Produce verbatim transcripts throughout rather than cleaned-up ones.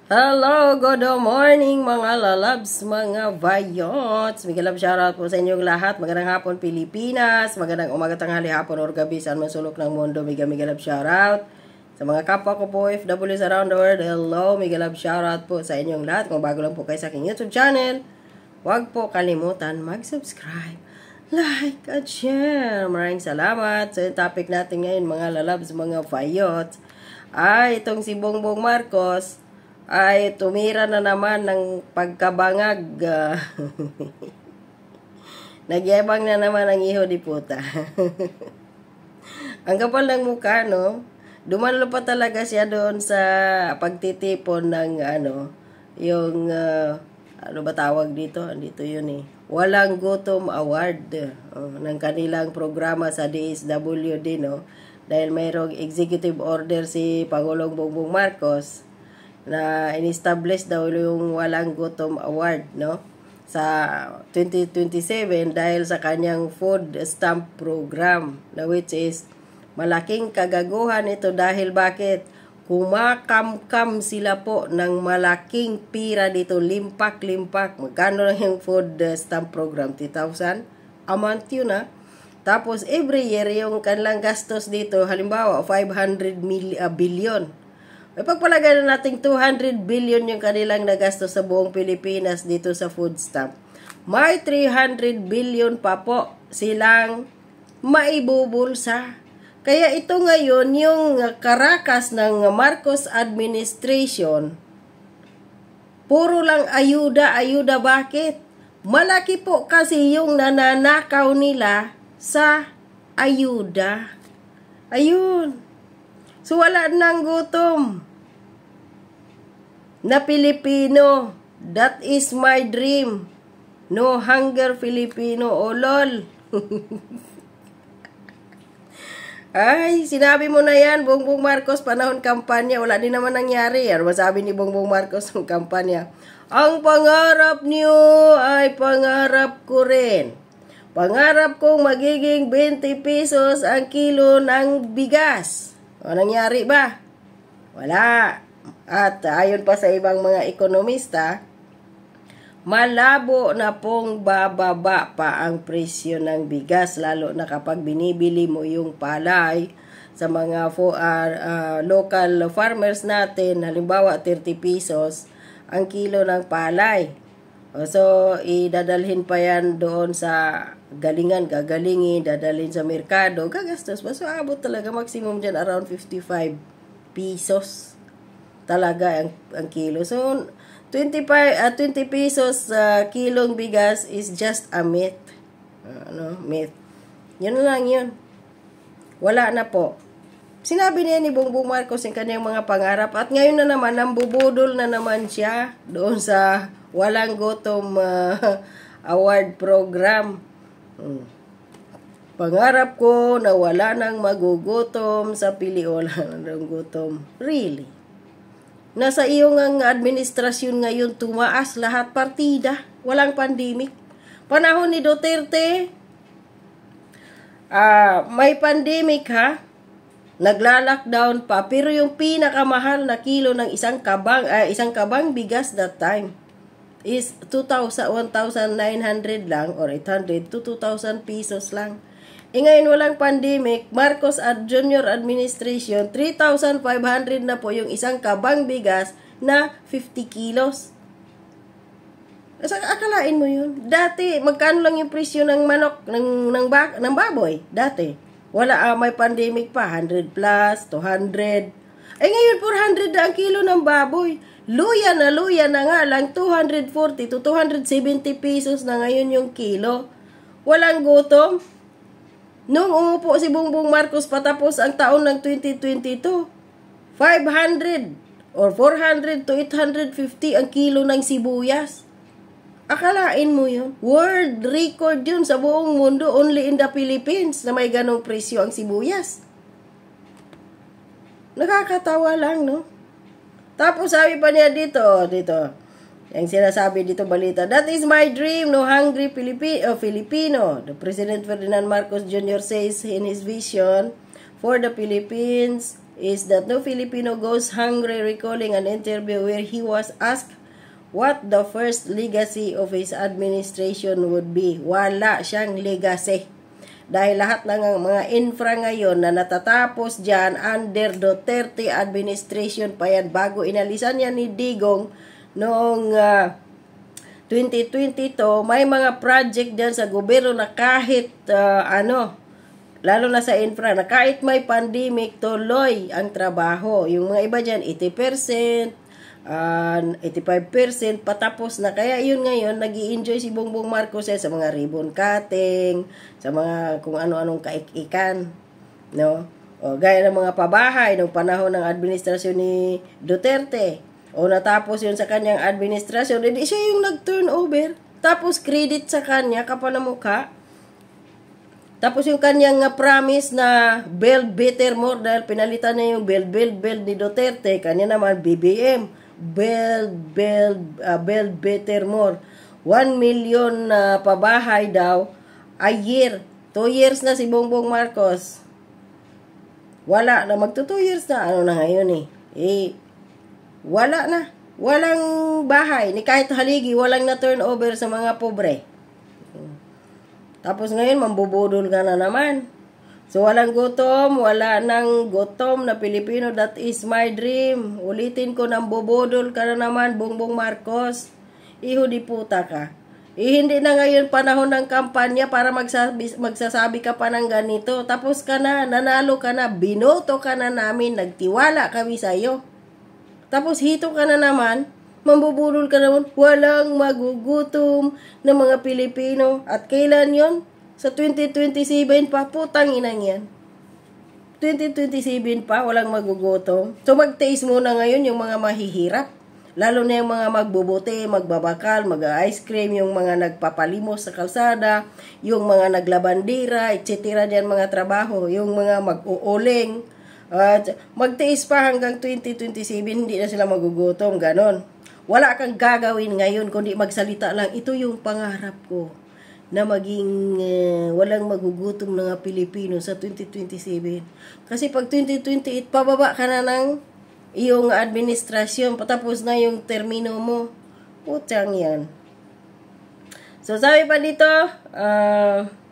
Hello, good morning mga lalabs, mga vayots. Miguel love shoutout po sa inyong lahat. Magandang hapon Pilipinas, magandang umaga, tanghali, hapon or gabi saan man sulok ng mundo. Miguel Miguel love shoutout sa mga kapwa ko po O F Ws around the world. Hello, Miguel love shoutout po sa inyong lahat. Kung bago lang po kayo sa aking YouTube channel, huwag po kalimutan mag-subscribe, like at share. Maraming salamat. So yung topic natin ngayon mga lalabs, mga vayots, ay itong si Bongbong Marcos ay tumira na naman ng pagkabangag. Uh, Nagyabang na naman ang iho di puta. Ang kapal ng mukha, no? Dumalo pa talaga siya doon sa pagtitipon ng ano, yung uh, ano ba tawag dito? Dito yun eh. Walang Gutom Award uh, ng kanilang programa sa D S W D, no? Dahil mayroong executive order si Pangulong Bongbong Marcos na in-establish daw yung Walang Gutom Award, no? Sa twenty twenty-seven dahil sa kanyang food stamp program, na which is malaking kagaguhan ito dahil bakit? Kumakamkam sila po ng malaking pira dito, limpak-limpak. Magkano lang yung food stamp program? three thousand a month yun, ha? Tapos every year yung kanilang gastos dito, halimbawa five hundred billion. May pagpalagay na natin two hundred billion yung kanilang nagastos sa buong Pilipinas dito sa food stamp. May three hundred billion pa po silang maibubulsa. Kaya ito ngayon yung karakas ng Marcos administration, puro lang ayuda, ayuda. Bakit? Malaki po kasi yung nananakaw nila sa ayuda. Ayun. So wala nang gutom na Pilipino. That is my dream. No hunger Filipino. O lol. Ay, sinabi mo na yan, Bongbong Marcos, panahon kampanya. Wala din naman nangyari. Ano masabi ni Bongbong Marcos ng kampanya? Ang pangarap niyo ay pangarap ko rin. Pangarap kong magiging twenty pesos ang kilo ng bigas. O, nangyari ba? Wala. At ayon pa sa ibang mga ekonomista, malabo na pong bababa pa ang presyo ng bigas, lalo na kapag binibili mo yung palay sa mga uh, uh, local farmers natin, halimbawa thirty pesos ang kilo ng palay. So, idadalhin pa yan doon sa galingan, gagalingin, dadalhin sa merkado, gagastos pa. So, abot talaga, maximum dyan around fifty-five pesos talaga ang, ang kilo. So, twenty-five, uh, twenty pesos sa uh, kilong bigas is just a myth. Uh, ano, myth. Yun lang yun. Wala na po. Sinabi niya ni Bongbong Marcos yung kanyang mga pangarap at ngayon na naman, nambubudol na naman siya doon sa Walang Gutom uh, Award program. Hmm. Pangarap ko na wala nang magugutom sa Pili. Wala nang gutom. Really? Nasa iyong ang administrasyon ngayon, tumaas lahat partida. Walang pandemic. Panahon ni Duterte, uh, may pandemic ha? Nagla-lockdown pa. Pero yung pinakamahal na kilo ng isang kabang, uh, isang kabang bigas that time is two thousand, one thousand nine hundred lang or eight hundred to two thousand pesos lang. E ngayon walang pandemic, Marcos at Junior Administration, three thousand five hundred na po yung isang kabang bigas na fifty kilos. Asa akalain mo yun? Dati, magkano lang yung presyo ng manok, ng, ng, bak, ng baboy? Dati. Wala, uh, may pandemic pa, one hundred plus, two hundred. Eh ngayon, four hundred na ang kilo ng baboy. Luya na luya na nga lang, two hundred forty to two hundred seventy pesos na ngayon yung kilo. Walang gutom. Nung umupo si Bongbong Marcos patapos ang taon ng twenty twenty-two, five hundred or four hundred to eight hundred fifty ang kilo ng sibuyas. Akalain mo yun? World record yun sa buong mundo, only in the Philippines na may ganong presyo ang sibuyas. Nakakatawa lang, no? Tapos sabi pa niya dito, dito, yung sinasabi dito balita, that is my dream, no hungry Filipi oh, Filipino. The President Ferdinand Marcos Junior says in his vision for the Philippines is that no Filipino goes hungry, recalling an interview where he was asked what the first legacy of his administration would be. Wala siyang legacy. Dahil lahat ng mga infra ngayon na natatapos dyan under Duterte administration pa yan, bago inalisan yan ni Digong noong uh, twenty twenty-two, may mga project dyan sa gobyerno na kahit uh, ano, lalo na sa infra, na kahit may pandemic, tuloy ang trabaho. Yung mga iba dyan, eighty percent, uh, eighty-five percent, patapos na. Kaya yun ngayon, nag-i-enjoy si Bongbong Marcos eh, sa mga ribbon cutting, sa mga kung ano-anong kaikikan. No? O, gaya ng mga pabahay noong panahon ng administrasyon ni Duterte. O natapos yun sa kanyang administrasyon, hindi siya yung nag-turnover. Tapos credit sa kanya, kapal na mukha. Tapos yung kanyang uh, promise na build better more, dahil pinalitan niya yung build, build, build ni Duterte. Kanya naman B B M, build, build, uh, build better more. one million na uh, pabahay daw a year. two years na si Bongbong Marcos. Wala na, magto two years na. Ano na ngayon eh? Eh, wala na. Walang bahay. Ni kahit haligi, walang na turnover sa mga pobre. Tapos ngayon, mambubudol ka na naman. So, walang gutom, wala nang gutom na Pilipino. That is my dream. Ulitin ko, nang bubudol ka na naman, Bongbong Marcos. Iho di puta ka. Eh, hindi na ngayon panahon ng kampanya para magsabi, magsasabi ka pa ng ganito. Tapos ka na, nanalo ka na, binoto ka na namin, nagtiwala kami sa'yo. Tapos hito ka na naman, mambubulol ka naman, walang magugutom ng mga Pilipino. At kailan yon? Sa twenty twenty-seven pa, putang inang yan. twenty twenty-seven pa, walang magugutom. So magtiis muna ngayon yung mga mahihirap. Lalo na yung mga magbubuti, magbabakal, mag-ice cream, yung mga nagpapalimos sa kalsada, yung mga naglabandira, et cetera diyan mga trabaho, yung mga mag-uuling. Uh, magtiis pa hanggang twenty twenty-seven, hindi na sila magugutom, ganon. Wala kang gagawin ngayon kundi magsalita lang, ito yung pangarap ko na maging uh, walang magugutom ng mga Pilipino sa twenty twenty-seven. Kasi pag twenty twenty-eight, pababa ka na ng iyong administrasyon, patapos na yung termino mo. Putang yan. So sabi pa dito, ah... Uh,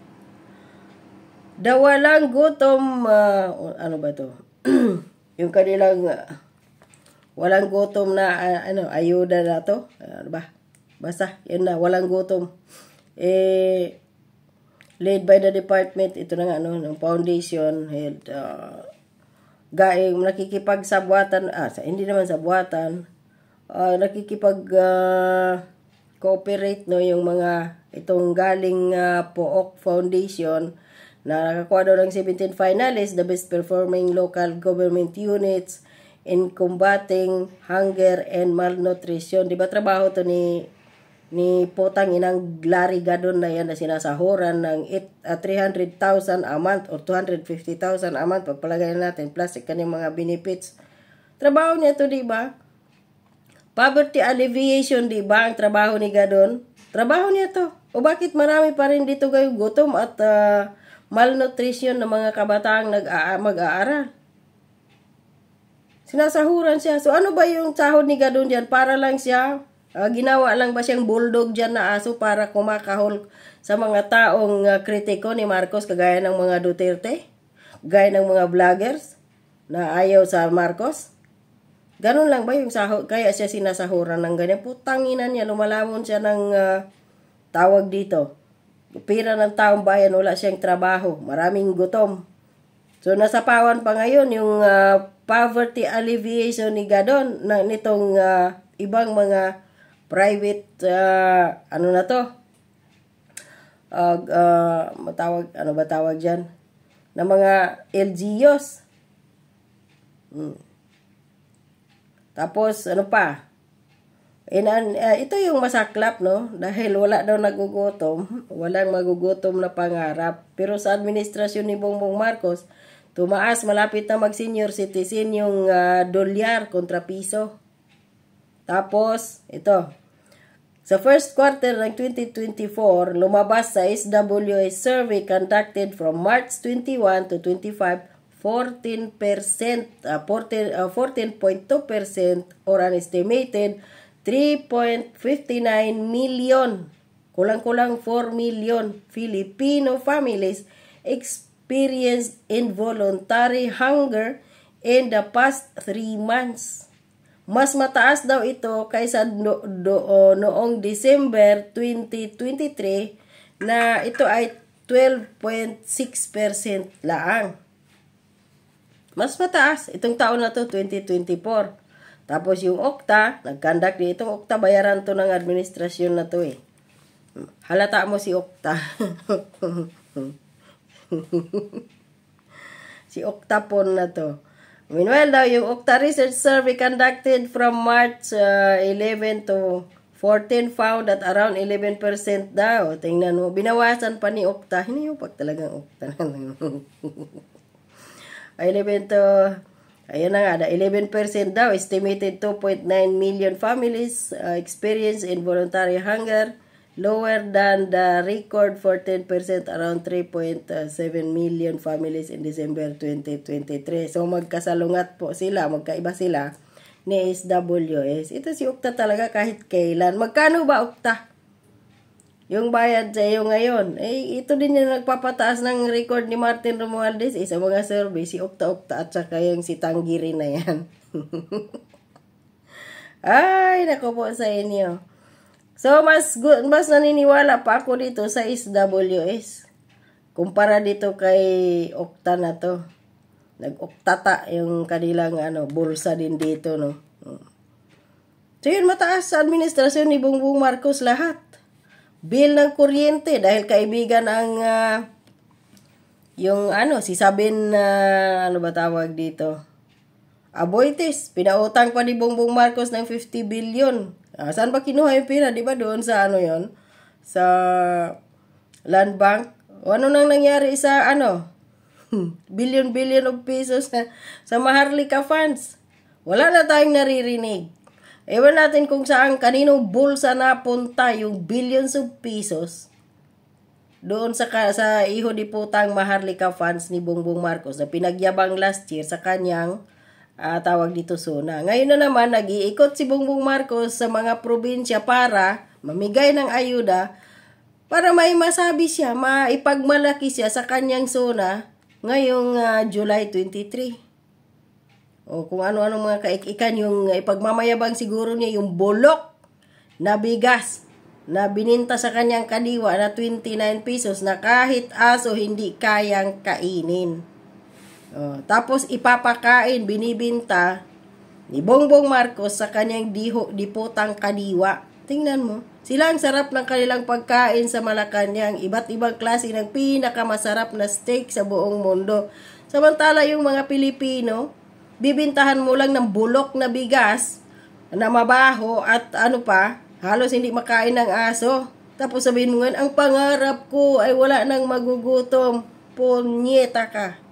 dawalang gutom, uh, ano ba to? Yung kanilang uh, walang gutom na uh, ano, ayuda na to. Uh, ano ba? Basta, yun na, walang gutom. Eh, led by the department, ito na nga, ano, ng foundation, health, uh, gaing, nakikipagsabwatan, ah, sa, hindi naman sabwatan, uh, nakikipag, uh, cooperate, no, yung mga, itong galing uh, Pook Foundation, na nakakuha daw ng seventeen finalists, the best performing local government units in combating hunger and malnutrition. Diba trabaho to ni ni Potang Inang Larry Gadon na yan na sinasahuran ng uh, three hundred thousand a month or two hundred fifty thousand a month. Pagpalagay natin, plus kanyang mga benefits. Trabaho niya to, diba? Poverty alleviation, diba? Ang trabaho ni Gadon. Trabaho niya to. O bakit marami pa rin dito kayo gutom at uh, malnutrition ng mga kabataang mag-aaral? Sinasahuran siya. So ano ba yung sahod ni Gadon dyan? Para lang siya, uh, ginawa lang ba siyang bulldog dyan na aso para kumakahol sa mga taong uh, kritiko ni Marcos, kagaya ng mga Duterte? Gaya ng mga vloggers na ayaw sa Marcos? Ganun lang ba yung sahod? Kaya siya sinasahuran ng ganyan? Putang ina niya, lumalamon siya ng uh, tawag dito. Pira ng taong bayan, wala siyang trabaho, maraming gutom. So nasapawan pa ngayon yung uh, poverty alleviation ni Gadon na nitong uh, ibang mga private uh, ano na to? Uh, uh, matawag, ano ba tawag diyan? Na mga L G Us. Hmm. Tapos ano pa? Inan, uh, ito yung masaklap, no? Dahil wala daw nagugutom, walang magugutom na pangarap. Pero sa administrasyon ni Bongbong Marcos, tumaas, malapit na mag-senior citizen yung uh, dolyar kontra piso. Tapos, ito, sa first quarter ng twenty twenty-four, lumabas sa S W S survey conducted from March twenty-one to twenty-five, fourteen percent, uh, fourteen, uh, fourteen point two percent or an estimated three point five nine million, kulang-kulang four million Filipino families experienced involuntary hunger in the past three months. Mas mataas daw ito kaysa no, do, uh, noong December twenty twenty-three na ito ay twelve point six percent laang. Mas mataas itong taon na to, twenty twenty-four. Tapos yung Okta, nag-conduct din itong Okta, bayaran to ng administrasyon na to eh. Halata mo si Okta. Si Oktapon na to. Meanwhile daw, yung Okta Research Survey conducted from March uh, eleven to fourteen found that around eleven percent daw. Tingnan mo, binawasan pa ni Okta. Hindi yung pag talagang Okta. eleven to, ayan na nga, eleven percent daw, estimated two point nine million families uh, experience involuntary hunger, lower than the record fourteen percent, around three point seven million families in December twenty twenty-three. So magkasalungat po sila, magkaiba sila ni S W S. Ito si Okta talaga kahit kailan. Magkano ba Okta? Yung bayad sa iyo ngayon, eh, ito din yung nagpapataas ng record ni Martin Romualdez eh, sa mga survey, si Okta-Okta at saka yung si Tanggiri na yan. Ay, naku po sa inyo. So, mas, good, mas naniniwala pa ako dito sa S W S. Kumpara dito kay Okta na to. Nag-oktata yung kanilang ano, bulsa din dito, no? So, yun, mataas sa administrasyon ni Bongbong Marcos lahat. Bill ng kuryente dahil kaibigan ang uh, yung ano si Sabin uh, ano ba tawag dito Aboitiz, pinautang pa ni Bongbong Marcos ng fifty billion. Uh, saan ba kinuha yung pera? Di ba doon sa ano yon sa Land Bank? O ano nang nangyari sa ano billion billion of pesos sa, sa Maharlika funds? Wala na tayong naririnig. Ewan natin kung saan kaninong bulsa napunta yung billions of pesos doon sa, sa iho di putang Maharlika funds ni Bongbong Marcos na pinagyabang last year sa kanyang uh, tawag dito Sona. Ngayon na naman, nag-iikot si Bongbong Marcos sa mga probinsya para mamigay ng ayuda para may masabi siya, maipagmalaki siya sa kanyang Sona ngayong uh, July twenty-three. O kung ano-ano mga kaikikan yung ipagmamayabang siguro niya yung bulok na bigas na bininta sa kanyang kadiwa na twenty-nine pesos na kahit aso hindi kayang kainin. O, tapos ipapakain, binibinta ni Bongbong Marcos sa kanyang diho, diputang kadiwa. Tingnan mo, sila ang sarap ng kanilang pagkain sa Malacanang, iba't ibang klase ng pinakamasarap na steak sa buong mundo. Samantala yung mga Pilipino, bibintahan mo lang ng bulok na bigas na mabaho at ano pa, halos hindi makain ng aso. Tapos sabihin mo nga, ang pangarap ko ay wala nang magugutom. Punyeta ka.